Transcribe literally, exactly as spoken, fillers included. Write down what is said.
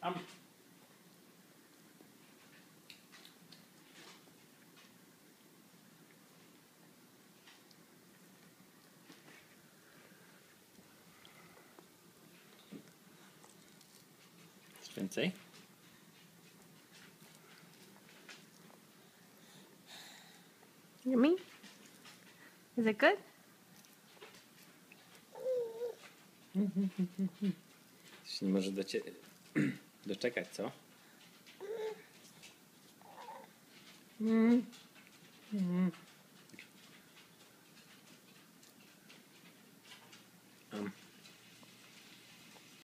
Am. Coś więcej? Yummy? Is it good? Się nie może docie... doczekać, co? Mm. Mm.